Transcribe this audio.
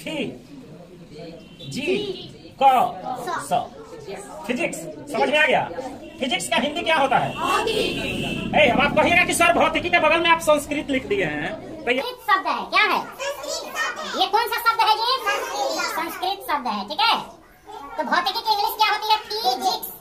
थी जी क स। फिजिक्स समझ में आ गया। फिजिक्स का हिंदी क्या होता है? अब आप कहिएगा कि सर भौतिकी के बगल में आप संस्कृत लिख दिए हैं। तो ये शब्द है, क्या है ये? कौन सा शब्द है ये? संस्कृत शब्द है, ठीक है। तो भौतिकी की इंग्लिश क्या होती है? फिजिक्स।